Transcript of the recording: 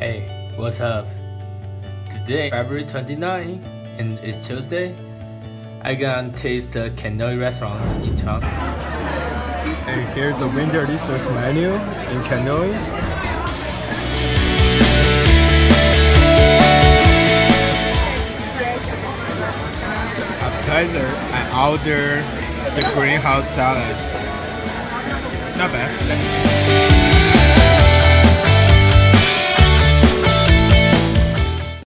Hey, what's up? Today, February 29, and it's Tuesday. I gonna taste the canoe restaurant in town. And here's the winter delicious menu in canoe. Appetizer, I order the greenhouse salad. Not bad.